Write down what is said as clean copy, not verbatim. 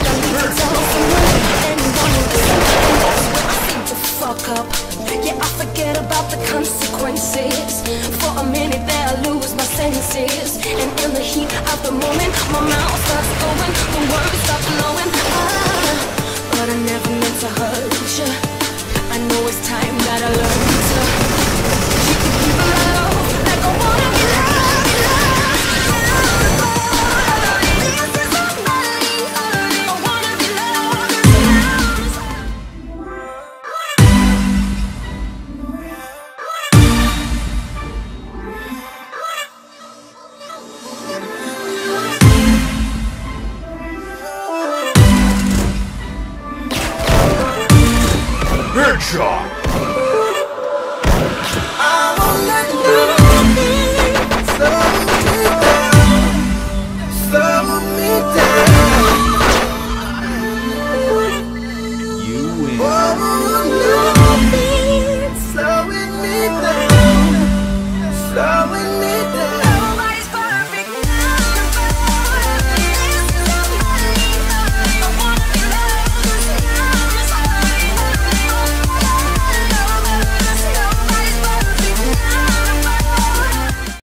need to tell someone, anyone who listens, and that's where I seem to fuck up. Yeah, I forget about the consequences. For a minute there I lose my senses, and in the heat of the moment my mouth starts going, the words start flowing. But I never meant to hurt you. I know it's time that I learn to keep it low, like I wanna be loved, This is all I wanna be loved. Headshot!